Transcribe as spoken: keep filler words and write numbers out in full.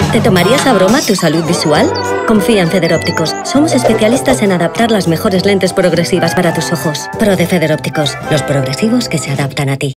¿Te tomarías a broma tu salud visual? Confía en Federópticos. Somos especialistas en adaptar las mejores lentes progresivas para tus ojos. Pro de Federópticos, los progresivos que se adaptan a ti.